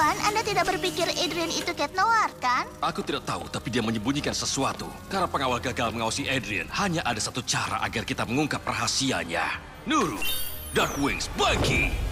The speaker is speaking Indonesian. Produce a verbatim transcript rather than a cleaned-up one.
Tuan, Anda tidak berpikir Adrian itu Cat Noir, kan? Aku tidak tahu, tapi dia menyembunyikan sesuatu. Karena pengawal gagal mengawasi Adrian, hanya ada satu cara agar kita mengungkap rahasianya. Nuru, Dark Wings, bagi!